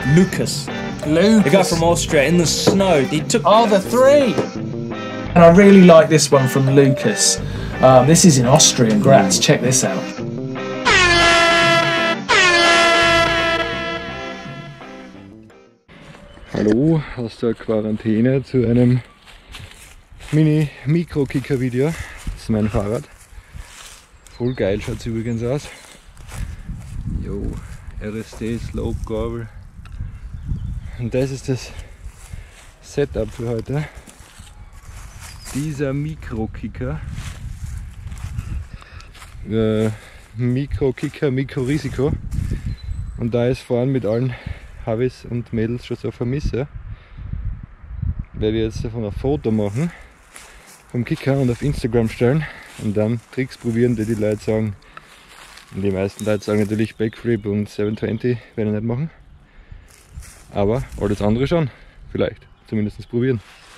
Lucas. Lucas. The guy from Austria in the snow. He took. Oh, the three! And I really like this one from Lucas. This is in Austria, Graz. Check this out. Hallo aus der Quarantäne zu einem Mini-Mikro-Kicker-Video. Das ist mein Fahrrad. Voll geil schaut es übrigens aus. Jo, RST Slope Gabel. Und das ist das Setup für heute. Dieser Mikro-Kicker. Mikro-Kicker, Mikro-Risiko. Und da ist vorhin mit allen Havis und Mädels schon so vermisse, werde ich jetzt davon ein Foto machen vom Kicker und auf Instagram stellen und dann Tricks probieren, die Leute sagen. Und die meisten Leute sagen natürlich Backflip und 720 werde ich nicht machen, aber alles andere schon, vielleicht, zumindest probieren.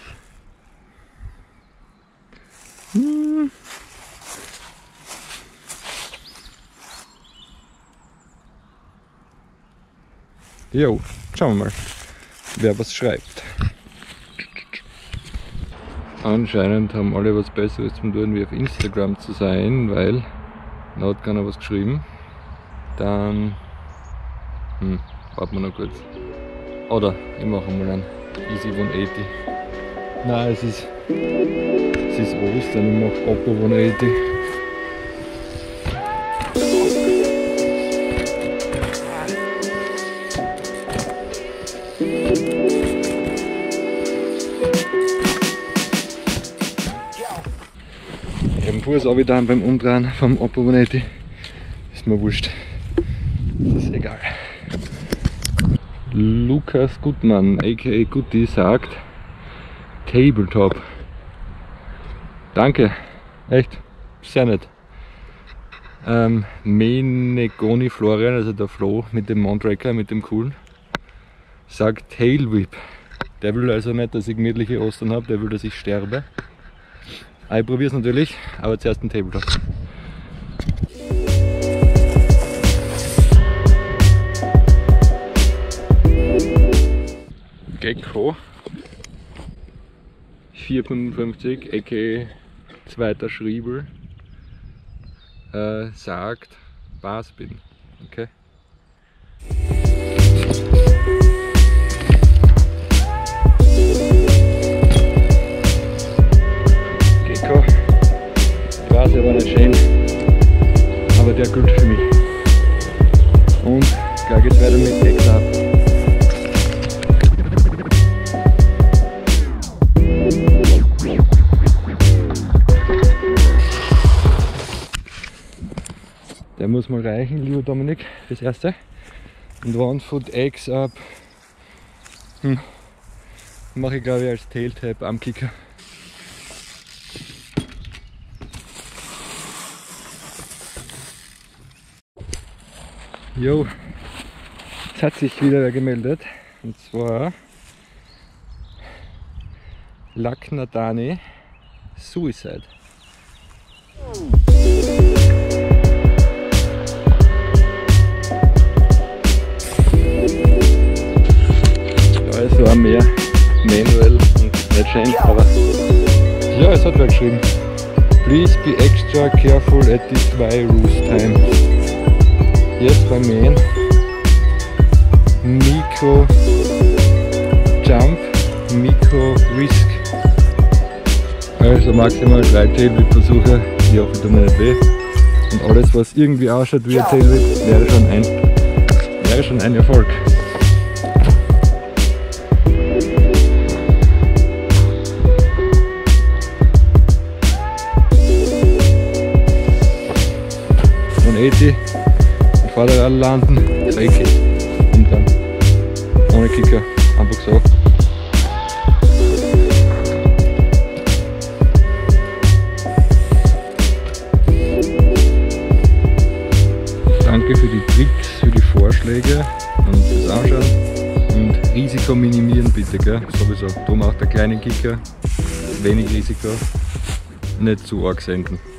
Jo, schauen wir mal, wer was schreibt. Anscheinend haben alle was Besseres zu tun, wie auf Instagram zu sein, weil da hat keiner was geschrieben. Dann warten wir noch kurz. Oder ich mache mal einen Easy 180. Nein, es ist Ostern, ich mache Oppo 180. Fuß auch wieder beim Umdrehen vom Oppo 180. Ist mir wurscht. Das ist egal. Lukas Gutmann, aka Gutti, sagt Tabletop. Danke, echt, sehr nett. Menegoni Florian, also der Flo mit dem Montracker, mit dem coolen, sagt Tailwhip. Der will also nicht, dass ich gemütliche Ostern habe, der will, dass ich sterbe. Ich probiere es natürlich, aber zuerst ein Tabletop. Gecko 455 aka zweiter Schriebel sagt Barspin. Okay. Der war nicht schön, aber der gilt für mich. Und gleich geht's weiter mit X ab. Der muss mal reichen, lieber Dominik, das erste. Und One Foot X ab mache ich, glaube ich, als Tail-Tap am Kicker. Jo, jetzt hat sich wieder wer gemeldet, und zwar Laknadani Suicide. Da ist so ein mehr manuell und nicht schön, aber ja, es hat wer geschrieben. Please be extra careful at this dry roost time. Jetzt beim Mähen Mikro Jump, Mikro Risk. Also maximal 3 Tailwhip-Versuche, ich hoffe, tut mir nicht weh. Und alles, was irgendwie ausschaut wie ein Tailwhip, wäre schon ein Erfolg. Und 80. Vorderrad landen, dreckig und dann ohne Kicker, einfach so. Danke für die Tricks, für die Vorschläge und fürs Anschauen und Risiko minimieren bitte, gell? Sowieso, darum auch der kleine Kicker, wenig Risiko, nicht zu arg senken.